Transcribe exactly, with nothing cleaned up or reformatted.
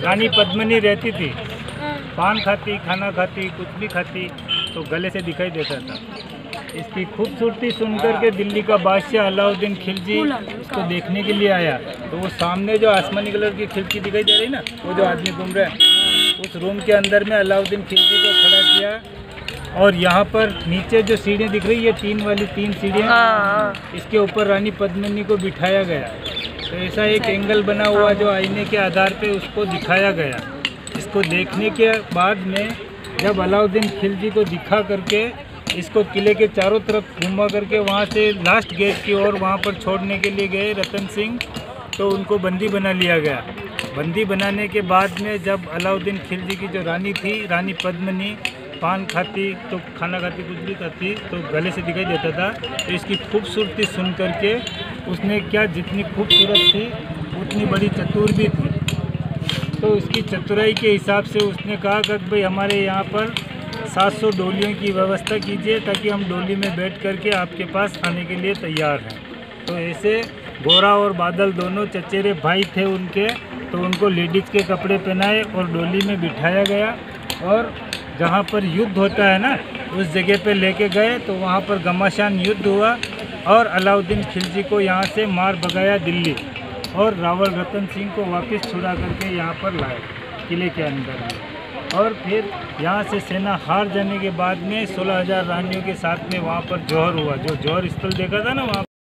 रानी पद्मिनी रहती थी, पान खाती, खाना खाती, कुछ भी खाती, तो गले से दिखाई देता था। इसकी खूबसूरती सुनकर के दिल्ली का बादशाह अलाउद्दीन खिलजी इसको देखने के लिए आया। तो वो सामने जो आसमानी कलर की खिड़की दिखाई दे रही ना, वो जो आदमी घूम रहा है, उस रूम के अंदर में अलाउद्दीन खिलजी को खड़ा किया। और यहाँ पर नीचे जो सीढ़ियाँ दिख रही है, तीन वाली तीन सीढ़ियाँ, इसके ऊपर रानी पद्मिनी को बिठाया गया। तो ऐसा एक एंगल बना हुआ जो आईने के आधार पे उसको दिखाया गया। इसको देखने के बाद में जब अलाउद्दीन खिलजी को दिखा करके इसको किले के चारों तरफ घुमा करके वहाँ से लास्ट गेट की ओर वहाँ पर छोड़ने के लिए गए रतन सिंह, तो उनको बंदी बना लिया गया। बंदी बनाने के बाद में जब अलाउद्दीन खिलजी की जो रानी थी, रानी पद्मिनी, पान खाती तो खाना खाती, कुछ भी खाती तो गले से दिखाई देता था। तो इसकी खूबसूरती सुन करके उसने क्या, जितनी खूबसूरत थी उतनी बड़ी चतुर भी थी। तो इसकी चतुराई के हिसाब से उसने कहा कि भाई हमारे यहाँ पर सात सौ डोलियों की व्यवस्था कीजिए ताकि हम डोली में बैठ करके आपके पास आने के लिए तैयार हैं। तो ऐसे गोरा और बादल दोनों चचेरे भाई थे उनके, तो उनको लेडीज़ के कपड़े पहनाए और डोली में बिठाया गया और जहाँ पर युद्ध होता है ना, उस जगह पे लेके गए। तो वहाँ पर घमासान युद्ध हुआ और अलाउद्दीन खिलजी को यहाँ से मार भगाया दिल्ली, और रावल रतन सिंह को वापस छुड़ा करके यहाँ पर लाए किले के अंदर में। और फिर यहाँ से सेना हार जाने के बाद में सोलह हज़ार रानियों के साथ में वहाँ पर जौहर हुआ। जो जौहर स्थल देखा था ना वहाँ